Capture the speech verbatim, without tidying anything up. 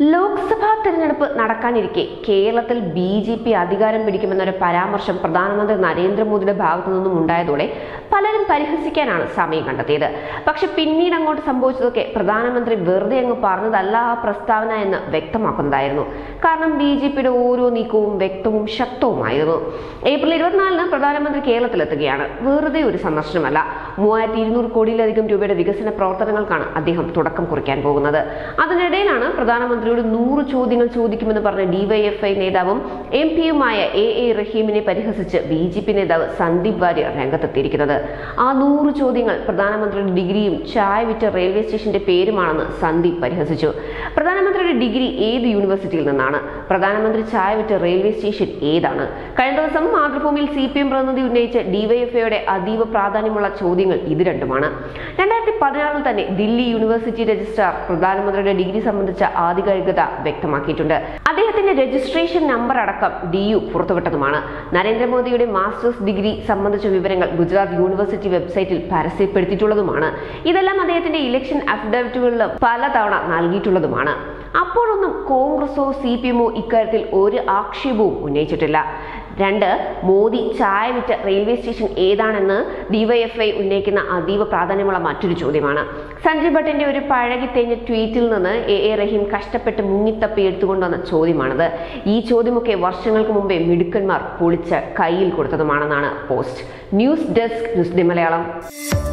ലോക്സഭാ തെരഞ്ഞെടുപ്പ് നടക്കാനിരിക്കെ കേരളത്തിൽ B J P അധികാരം പിടിക്കുമെന്നൊരു പരാമർശം പ്രധാനമന്ത്രി നരേന്ദ്രമോദിയുടെ ഭാഗത്തു നിന്നും ഉണ്ടായതോടെ പലരും പരിഹസിക്കാനാണ് സമയം കണ്ടെത്തിയത്. പക്ഷെ പിന്നീട് അങ്ങോട്ട് സംഭവിച്ചതൊക്കെ പ്രധാനമന്ത്രി വെറുതെ അങ്ങ് പറഞ്ഞതല്ല ആ പ്രസ്താവന എന്ന് വ്യക്തമാക്കുന്നതായിരുന്നു. കാരണം ബി ജെ പിയുടെ ഓരോ നീക്കവും വ്യക്തവും ശക്തവുമായിരുന്നു. ഏപ്രിൽ ഇരുപത്തിനാലിന് പ്രധാനമന്ത്രി കേരളത്തിലെത്തുകയാണ്. വെറുതെ ഒരു സന്ദർശനമല്ല, മൂവായിരത്തി ഇരുന്നൂറ് കോടിയിലധികം രൂപയുടെ വികസന പ്രവർത്തനങ്ങൾക്കാണ് അദ്ദേഹം തുടക്കം കുറിക്കാൻ പോകുന്നത്. അതിനിടയിലാണ് പ്രധാനമന്ത്രിയോട് നൂറ് ചോദ്യങ്ങൾ ചോദിക്കുമെന്ന് പറഞ്ഞ ഡിവൈഎഫ്ഐ നേതാവും എം പിയുമായ എ എ റഹീമിനെ പരിഹസിച്ച് ബി ജെ പി നേതാവ് സന്ദീപ് വാര്യർ രംഗത്തെത്തിയിരിക്കുന്നത്. ആ നൂറ് ചോദ്യങ്ങൾ പ്രധാനമന്ത്രിയുടെ ഡിഗ്രിയും ചായ വിറ്റ റെയിൽവേ സ്റ്റേഷന്റെ പേരുമാണെന്ന് സന്ദീപ് പരിഹസിച്ചു. പ്രധാനമന്ത്രിയുടെ ഡിഗ്രി ഏത് യൂണിവേഴ്സിറ്റിയിൽ നിന്നാണ്? പ്രധാനമന്ത്രി ചായ വിറ്റ റെയിൽവേ സ്റ്റേഷൻ ഏതാണ്? കഴിഞ്ഞ ദിവസം മാതൃഭൂമിയിൽ സി പി എം പ്രതിനിധി ഉന്നയിച്ച ഡിവൈഎഫ്ഐയുടെ അതീവ പ്രാധാന്യമുള്ള ചോദ്യങ്ങൾ ഇത് രണ്ടുമാണ്. രണ്ടായിരത്തി പതിനാറിൽ തന്നെ ദില്ലി യൂണിവേഴ്സിറ്റി രജിസ്ട്രാർ പ്രധാനമന്ത്രിയുടെ ഡിഗ്രി സംബന്ധിച്ച ആധികാരികത വ്യക്തമാക്കിയിട്ടുണ്ട്. അദ്ദേഹത്തിന്റെ രജിസ്ട്രേഷൻ നമ്പർ അടക്കം ഡി യു പുറത്തുവിട്ടതുമാണ്. നരേന്ദ്രമോദിയുടെ മാസ്റ്റേഴ്സ് ഡിഗ്രി സംബന്ധിച്ച വിവരങ്ങൾ ഗുജറാത്ത് യൂണിവേഴ്സിറ്റി വെബ്സൈറ്റിൽ പരസ്യപ്പെടുത്തിയിട്ടുള്ളതുമാണ്. ഇതെല്ലാം അദ്ദേഹത്തിന്റെ ഇലക്ഷൻ അഫിഡവിറ്റുകളിൽ പലതവണ നൽകിയിട്ടുള്ളതുമാണ്. അപ്പോഴൊന്നും കോൺഗ്രസോ സി പി എമ്മോ ഇക്കാര്യത്തിൽ ഒരു ആക്ഷേപവും ഉന്നയിച്ചിട്ടില്ല. രണ്ട്, മോദി ചായ വിറ്റ റെയിൽവേ സ്റ്റേഷൻ ഏതാണെന്ന് ഡിവൈഎഫ്ഐ ഉന്നയിക്കുന്ന അതീവ പ്രാധാന്യമുള്ള മറ്റൊരു ചോദ്യമാണ്. സഞ്ജയ് ഭട്ടിന്റെ ഒരു പഴകിത്തേഞ്ഞ ട്വീറ്റിൽ നിന്ന് എ എ റഹീം കഷ്ടപ്പെട്ട് മുങ്ങിത്തപ്പി എടുത്തുകൊണ്ടുവന്ന ചോദ്യമാണത്. ഈ ചോദ്യമൊക്കെ വർഷങ്ങൾക്ക് മുമ്പേ മിടുക്കന്മാർ പൊളിച്ച് കയ്യിൽ കൊടുത്തതുമാണെന്നാണ് post. News desk news day Malayalam.